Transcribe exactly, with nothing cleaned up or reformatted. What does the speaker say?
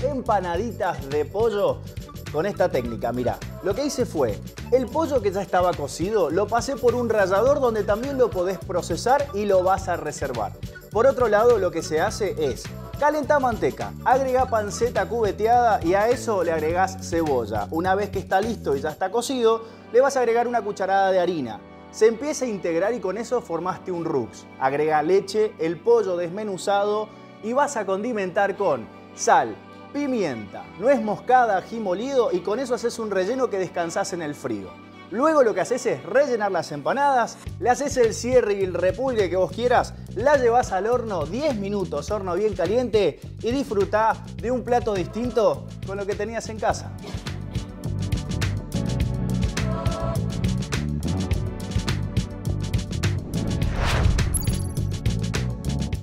empanaditas de pollo con esta técnica. Mirá, lo que hice fue, el pollo que ya estaba cocido lo pasé por un rallador donde también lo podés procesar y lo vas a reservar. Por otro lado, lo que se hace es calentar manteca, agrega panceta cubeteada y a eso le agregás cebolla. Una vez que está listo y ya está cocido, le vas a agregar una cucharada de harina. Se empieza a integrar y con eso formaste un rux. Agrega leche, el pollo desmenuzado y vas a condimentar con sal, pimienta, nuez moscada, ají molido y con eso haces un relleno que descansás en el frío. Luego lo que haces es rellenar las empanadas, le haces el cierre y el repulgue que vos quieras, la llevas al horno diez minutos, horno bien caliente y disfrutá de un plato distinto con lo que tenías en casa.